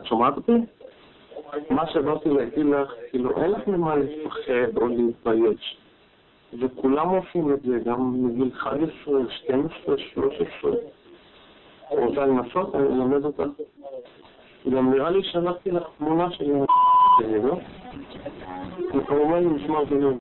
שומעת אותי? מה שבאתי להגיד לך, כאילו אין לך ממה לפחד או להתבייש. וכולם עושים את זה, גם מגיל 11, 12, 13. רוצה לנסות, אני אלמד אותך. גם נראה לי שלחתי לך תמונה שלי, לא? וכמובן נשמע בינוי.